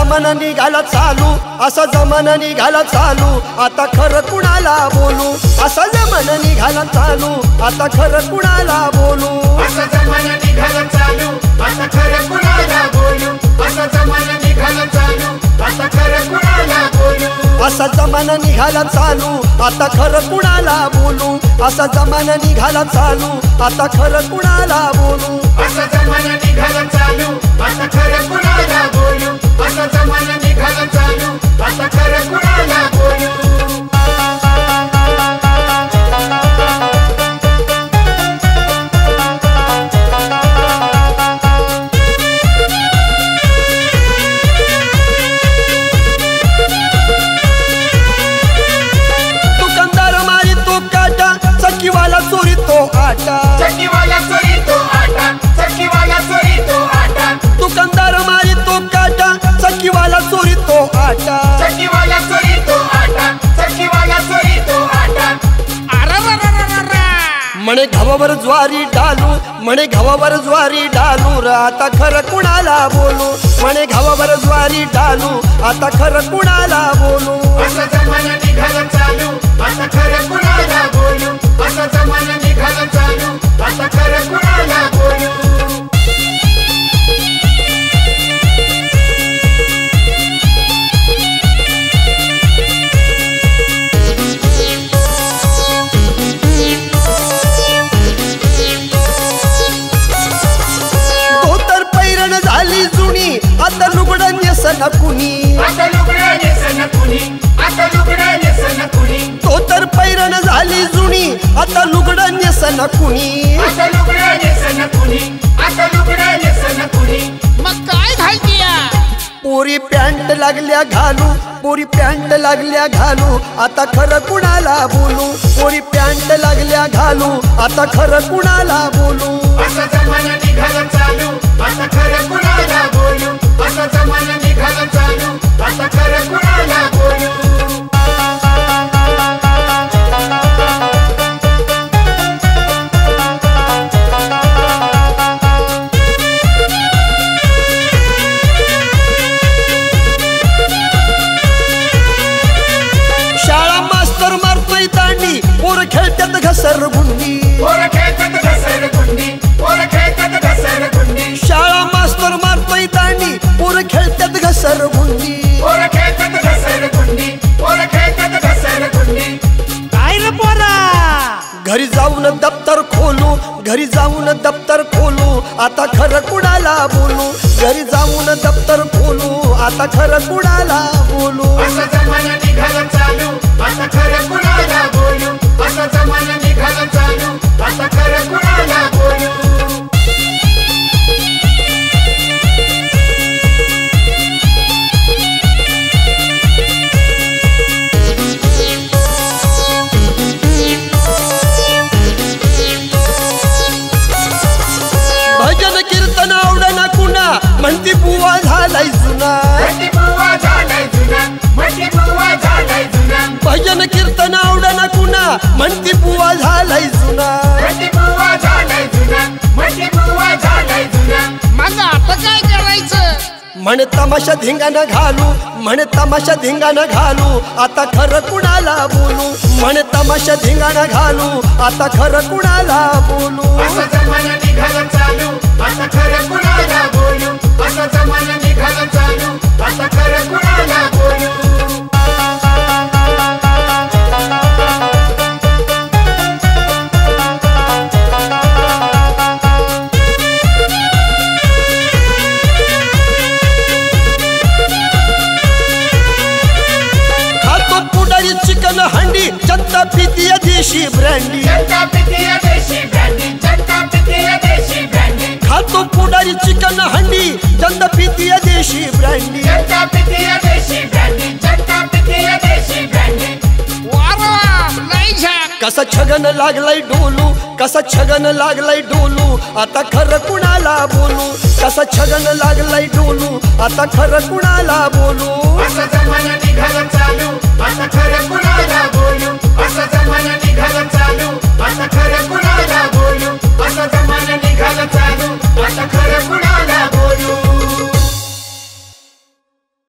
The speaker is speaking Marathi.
जमाना निघाला चालू, असा जमाना निघाला चालू, आता खरं कुणाला बोलू, असा जमाना निघाला चालू, आता खरं कुणाला बोलू, असा जमाना निघाला चालू, आता खरं कुणाला बोलू, असा जमाना निघाला चालू, आता खरं कुणाला बोलू, असा जमाना निघाला चालू, आता खरं कुणाला बोलू, असा जमाना निघाला चालू, आता खरं कुणाला बोलू, असा जमाना निघाला चालू, आता खरं कुणाला बोलू, असा जमाना निघाला चालू, आता खरं कुणाला बोलू. चक्कीवाला चोरी तो आटा, चक्कीवाला चोरी तो आटा, चक्कीवाला चोरी तो आटा, दुकानदार मारी तो काटा, चक्कीवाला चोरी तो आटा, चक्कीवाला चोरी तो आटा, चक्कीवाला चोरी तो आटा. म्हणे घवावर ज्वारी डालू, म्हणे घवावर ज्वारी डालू, र आता खरं कुणाला बोलू, म्हणे घवावर ज्वारी डालू, आता खरं कुणाला बोलू, असा जमाना निघाला चालू, आता खरं कुणाला बोलू, असा जमाना निघाला चालू, आता खरं कुणाला बोलू. झाली जुनी, आता लुगडं नेसन कुणी, आता लुगडं नेसन कुणी, आता लुगडं नेसन कुणी, तो तर पैरण झाली जुनी, आता लुगडं नेसन कुणी, आता लुगडं नेसन कुणी, आता लुगडं नेसन कुणी. मग काय घालतीया? पोरी पॅन्ट लागल्या घालू, पोरी पॅन्ट लागल्या घालू, आता खरं कुणाला बोलू, पोरी पॅन्ट लागल्या घालू, आता खरं कुणाला बोलू, असा जमाना निघाला चालू, आता खरं कुणाला बोलू, असा जमाना निघाला चालू, आता खरं कुणाला बोलू. शाळा मास्तर मारतोय दांडी, पोर खेळतात घसर गुंडी, पोर खेळतात घसर गुंडी, पोर खेळतात घसर गुंडी, शाळा मास्तर मारतोय दांडी, पोर खेळतात घसर गुंडी, पोर खेळतात घसर गुंडी, पोर खेळतात घसर गुंडी. काय रे पोरा? घरी जाऊन दप्तर खोलू, घरी जाऊन दप्तर खोलू, आता खरं कुणाला बोलू, घरी जाऊन दप्तर खोलू, आता खरं कुणाला बोलू, असा जमाना निघाला चालू, आता खरं कुणाला बोलू, असा जमाना निघाला चालू, आता खरं कुणाला बोलू. भजन कीर्तन आवडना कुणा, म्हणती बुवा झालाय जुना, म्हणती बुवा झालाय जुना, म्हणती बुवा झालाय जुना, भजन कीर्तन आवडना कुणा, म्हणती बुवा झालाय जुना, म्हणती बुवा झालाय जुना, म्हणती बुवा झालाय जुना. मग आता काय करायचं? म्हणे तमाशा धिंगाणं घालू, म्हणे तमाशा धिंगाणं घालू, आता खरं कुणाला बोलू, म्हणे तमाशा धिंगाणं घालू, आता खरं कुणाला बोलू, असा जमाना निघाला चालू, आता खरं कुणाला बोलू, असा जमाना निघाला चालू, आता खरं कुणाला बोलू. चिकन हंडी, जनता पितीय देशी ब्रँडी, जनता पितीय देशी ब्रँडी, जनता पितीय देशी ब्रँडी, खातो पुढारी चिकन हंडी, जनता पितीय देशी ब्रँडी, जनता पितीय देशी ब्रँडी, जनता पितीय देशी ब्रँडी. वारा लय झाक. कसा छगन लागलाय डोलू, कसा छगन लागलाय डोलू, आता खरं कुणाला बोलू, कसा छगन लागलाय डोलू, आता खरं कुणाला बोलू, असा जमाना निघाला चालू,